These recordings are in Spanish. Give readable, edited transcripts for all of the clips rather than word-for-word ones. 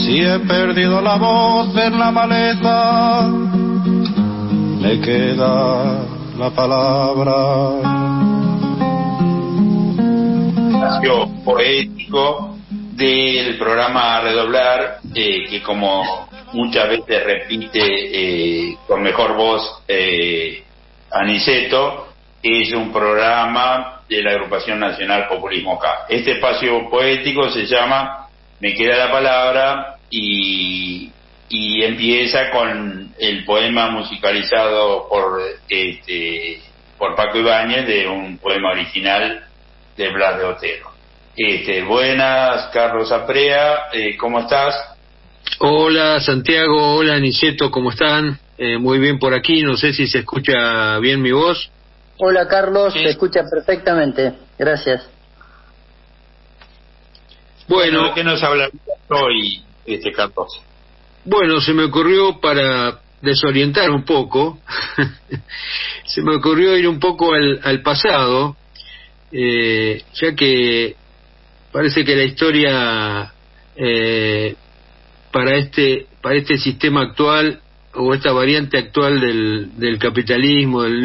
Si he perdido la voz en la maleza, me queda la palabra. Espacio poético del programa Redoblar, que como muchas veces repite con mejor voz Aniceto, es un programa de la Agrupación Nacional Populismo K. Este espacio poético se llama Me queda la palabra y empieza con el poema musicalizado por Paco Ibáñez, de un poema original de Blas de Otero. Buenas, Carlos Aprea, ¿cómo estás? Hola Santiago, hola Aniceto, ¿cómo están? Muy bien por aquí, no sé si se escucha bien mi voz. Hola Carlos, Sí. se escucha perfectamente, gracias. Bueno, ¿de qué nos hablarías hoy, Carlos? Bueno, se me ocurrió, para desorientar un poco, se me ocurrió ir un poco al pasado, ya que parece que la historia para este sistema actual, o esta variante actual del capitalismo, del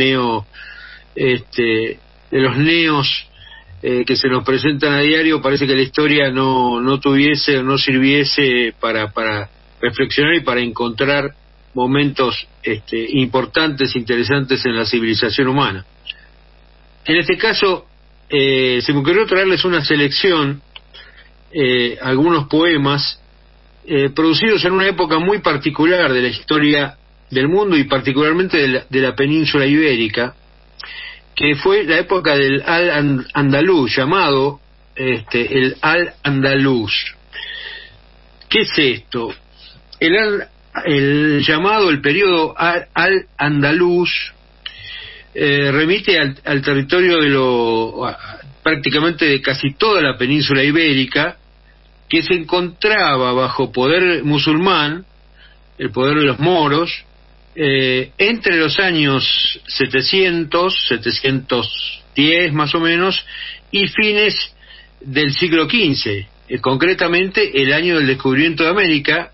de los neos que se nos presentan a diario, parece que la historia no tuviese o no sirviese para reflexionar y para encontrar momentos importantes, interesantes en la civilización humana. En este caso, se me ocurrió traerles una selección, algunos poemas producidos en una época muy particular de la historia del mundo y particularmente de la península ibérica, que fue la época del Al-Andalus, llamado el Al-Andalus. ¿Qué es esto? El llamado, el periodo Al-Andalus, remite al territorio prácticamente de casi toda la península ibérica, que se encontraba bajo poder musulmán, el poder de los moros, entre los años 710 más o menos, y fines del siglo XV, concretamente el año del descubrimiento de América,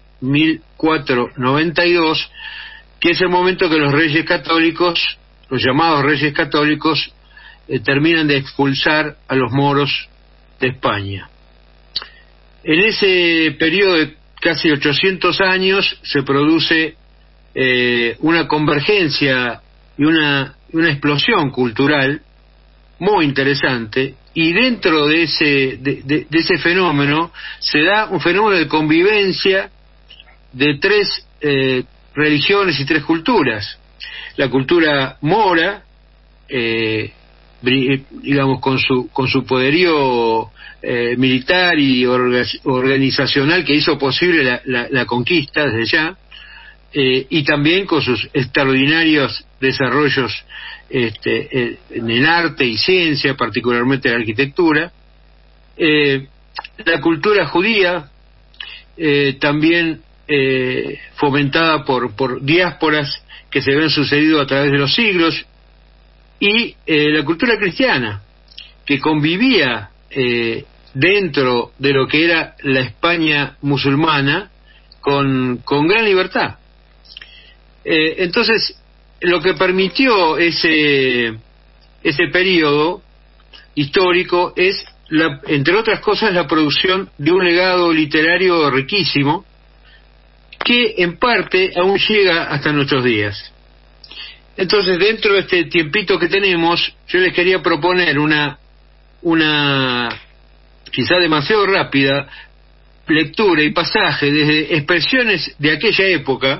1492, que es el momento que los reyes católicos, los llamados reyes católicos, terminan de expulsar a los moros de España. En ese periodo de casi 800 años se produce una convergencia y una explosión cultural muy interesante, y dentro de ese fenómeno se da un fenómeno de convivencia de tres religiones y tres culturas. La cultura mora, digamos, con su poderío militar y organizacional, que hizo posible la conquista desde ya, y también con sus extraordinarios desarrollos en el arte y ciencia, particularmente la arquitectura. La cultura judía, también fomentada por diásporas que se habían sucedido a través de los siglos, y la cultura cristiana, que convivía dentro de lo que era la España musulmana con gran libertad. Entonces, lo que permitió ese periodo histórico es, entre otras cosas, la producción de un legado literario riquísimo, que en parte aún llega hasta nuestros días. Entonces, dentro de este tiempito que tenemos, yo les quería proponer una quizá demasiado rápida lectura y pasaje desde expresiones de aquella época,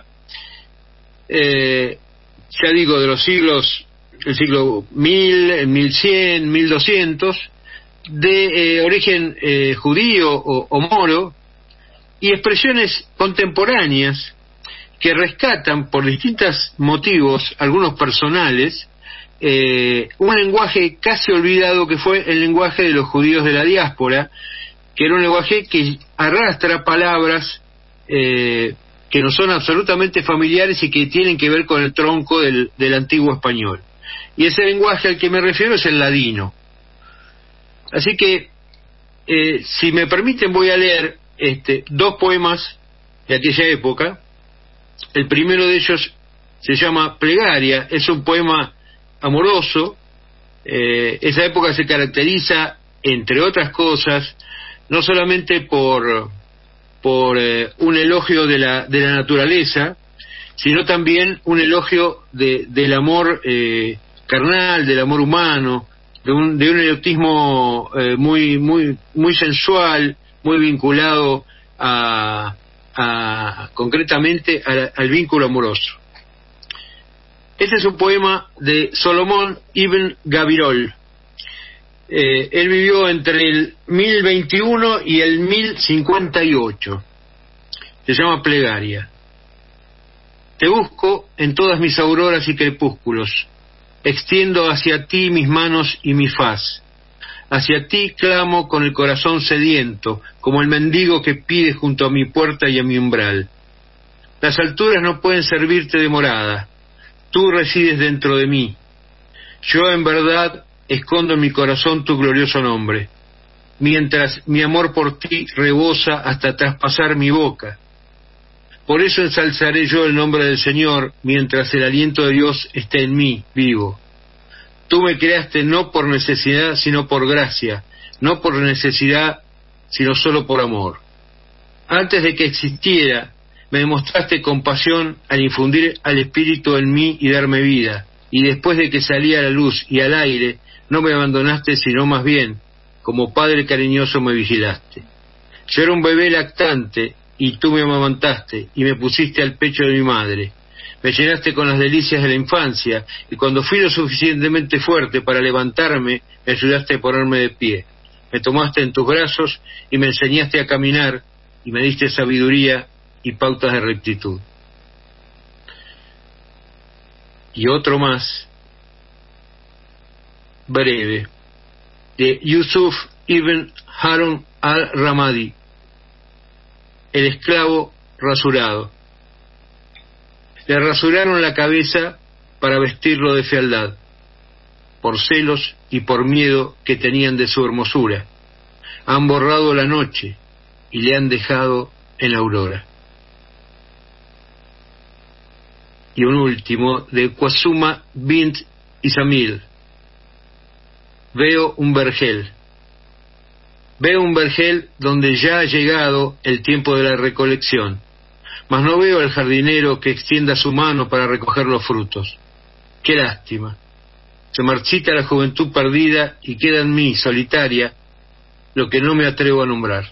ya digo, de los siglos, el siglo 1000, 1100, 1200, de origen judío o moro, y expresiones contemporáneas que rescatan por distintos motivos, algunos personales, un lenguaje casi olvidado, que fue el lenguaje de los judíos de la diáspora, que era un lenguaje que arrastra palabras que nos son absolutamente familiares y que tienen que ver con el tronco del antiguo español. Y ese lenguaje al que me refiero es el ladino. Así que, si me permiten, voy a leer dos poemas de aquella época. El primero de ellos se llama Plegaria, es un poema amoroso. Esa época se caracteriza, entre otras cosas, no solamente por un elogio de la naturaleza, sino también un elogio del amor carnal, del amor humano, de un erotismo muy sensual, muy vinculado concretamente al vínculo amoroso. Este es un poema de Solomón ibn Gabirol. Él vivió entre el 1021 y el 1058. Se llama Plegaria. Te busco en todas mis auroras y crepúsculos. Extiendo hacia ti mis manos y mi faz. Hacia ti clamo con el corazón sediento, como el mendigo que pide junto a mi puerta y a mi umbral. Las alturas no pueden servirte de morada. Tú resides dentro de mí. Yo en verdad escondo en mi corazón tu glorioso nombre, mientras mi amor por ti rebosa hasta traspasar mi boca. Por eso ensalzaré yo el nombre del Señor, mientras el aliento de Dios esté en mí, vivo. Tú me creaste no por necesidad, sino por gracia, no por necesidad, sino solo por amor. Antes de que existiera, me demostraste compasión al infundir al Espíritu en mí y darme vida, y después de que salí a la luz y al aire, no me abandonaste, sino más bien, como Padre cariñoso me vigilaste. Yo era un bebé lactante, y tú me amamantaste, y me pusiste al pecho de mi madre. Me llenaste con las delicias de la infancia, y cuando fui lo suficientemente fuerte para levantarme, me ayudaste a ponerme de pie. Me tomaste en tus brazos, y me enseñaste a caminar, y me diste sabiduría y pautas de rectitud. Y otro más, breve, de Yusuf ibn Harun al-Ramadi, el esclavo rasurado. Le rasuraron la cabeza para vestirlo de fealdad, por celos y por miedo que tenían de su hermosura. Han borrado la noche y le han dejado en la aurora. Y un último, de Qasuma bint Isamil. Veo un vergel. Veo un vergel donde ya ha llegado el tiempo de la recolección, mas no veo al jardinero que extienda su mano para recoger los frutos. ¡Qué lástima! Se marchita la juventud perdida y queda en mí, solitaria, lo que no me atrevo a nombrar.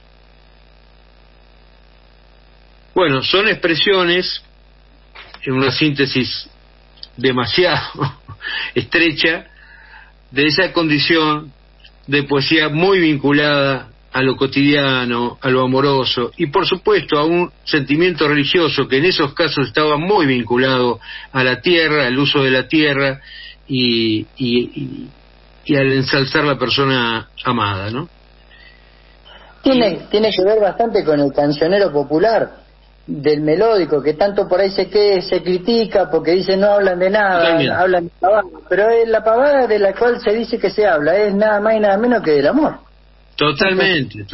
Bueno, son expresiones, en una síntesis demasiado estrecha, de esa condición de poesía muy vinculada a lo cotidiano, a lo amoroso, y por supuesto a un sentimiento religioso que en esos casos estaba muy vinculado a la tierra, al uso de la tierra y al ensalzar la persona amada, ¿no? Tiene que ver bastante con el cancionero popular del melódico, que tanto por ahí se critica porque dice no hablan de nada, Totalmente. hablan de pavada, pero es la pavada de la cual se dice que se habla, es nada más y nada menos que del amor. Totalmente.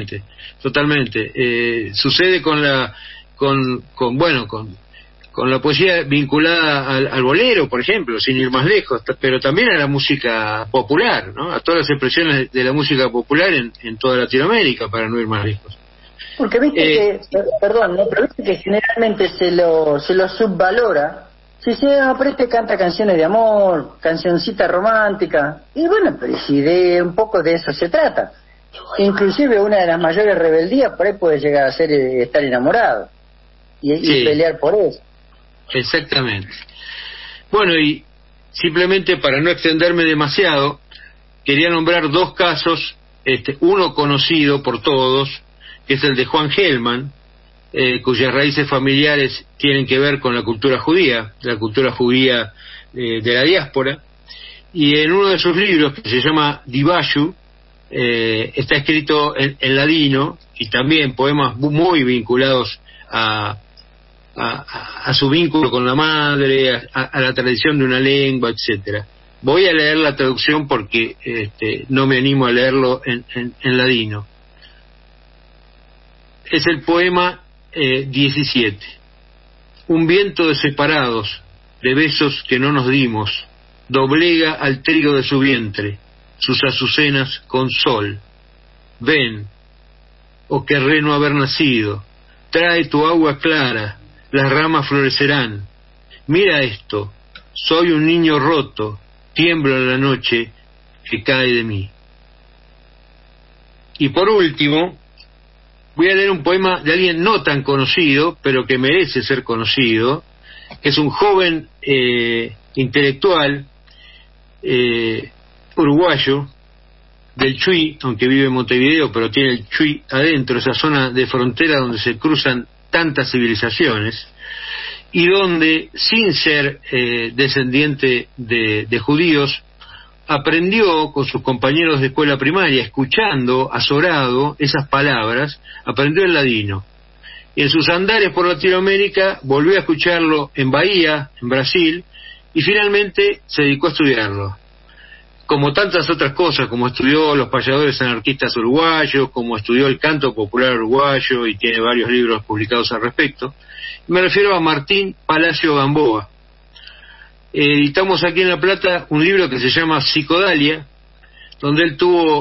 Sucede con la poesía vinculada al bolero, por ejemplo, sin ir más lejos, pero también a la música popular, ¿no? A todas las expresiones de la música popular en toda Latinoamérica, para no ir más lejos. Porque viste pero viste que generalmente se lo subvalora. Si pero este canta canciones de amor, cancioncita romántica, y bueno, pero si un poco de eso se trata. Inclusive una de las mayores rebeldías por ahí puede llegar a ser estar enamorado y pelear por eso. Exactamente. Bueno, y simplemente para no extenderme demasiado, quería nombrar dos casos, uno conocido por todos, que es el de Juan Gelman, cuyas raíces familiares tienen que ver con la cultura judía de la diáspora, y en uno de sus libros, que se llama Divayu, está escrito en ladino, y también poemas muy vinculados a su vínculo con la madre, a la tradición de una lengua, etcétera. Voy a leer la traducción porque no me animo a leerlo en ladino. Es el poema 17. Un viento de separados, de besos que no nos dimos, doblega al trigo de su vientre, sus azucenas con sol. Ven, oh querré no haber nacido, trae tu agua clara, las ramas florecerán. Mira esto, soy un niño roto, tiemblo en la noche que cae de mí. Y por último, voy a leer un poema de alguien no tan conocido, pero que merece ser conocido, que es un joven intelectual uruguayo, del Chuy, aunque vive en Montevideo, pero tiene el Chuy adentro, esa zona de frontera donde se cruzan tantas civilizaciones, y donde, sin ser descendiente de judíos, aprendió con sus compañeros de escuela primaria, escuchando azorado esas palabras, aprendió el ladino. Y en sus andares por Latinoamérica volvió a escucharlo en Bahía, en Brasil, y finalmente se dedicó a estudiarlo. Como tantas otras cosas, como estudió los payadores anarquistas uruguayos, como estudió el canto popular uruguayo, y tiene varios libros publicados al respecto. Me refiero a Martín Palacio Gamboa. Editamos aquí en La Plata un libro que se llama Psicodalia, donde él tuvo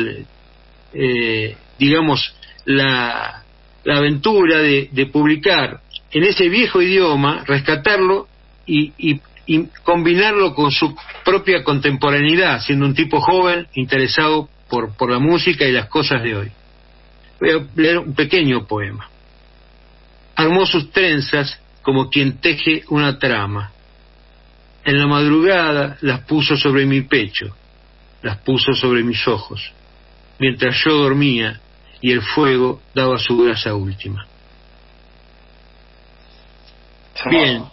la aventura de publicar en ese viejo idioma, rescatarlo y combinarlo con su propia contemporaneidad, siendo un tipo joven, interesado por la música y las cosas de hoy. Voy a leer un pequeño poema. Armó sus trenzas como quien teje una trama. En la madrugada las puso sobre mi pecho, las puso sobre mis ojos, mientras yo dormía y el fuego daba su grasa última. Bien,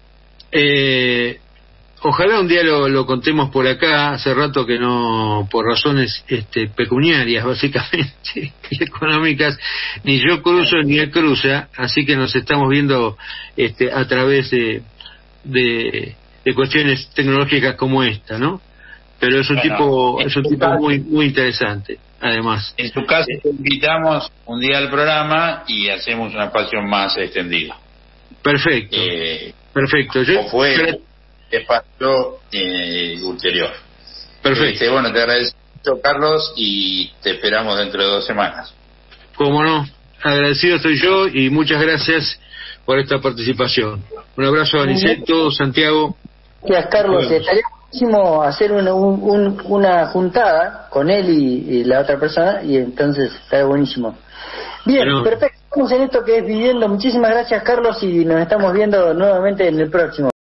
ojalá un día lo contemos por acá. Hace rato que no, por razones pecuniarias básicamente y económicas, ni yo cruzo ni él cruza, así que nos estamos viendo a través de cuestiones tecnológicas como esta, ¿no? Pero es un tipo muy muy interesante, además. En tu caso te invitamos un día al programa y hacemos un espacio más extendido. Perfecto. Perfecto. O fue espacio ulterior. Perfecto. Bueno, te agradezco mucho, Carlos, y te esperamos dentro de 2 semanas. Cómo no, agradecido estoy yo y muchas gracias por esta participación. Un abrazo a Aniceto, Santiago. Gracias, Carlos. Estaría buenísimo hacer una juntada con él y la otra persona, y entonces estaría buenísimo. Bien, bueno. Perfecto. Estamos en esto que es Viviendo. Muchísimas gracias, Carlos, y nos estamos viendo nuevamente en el próximo.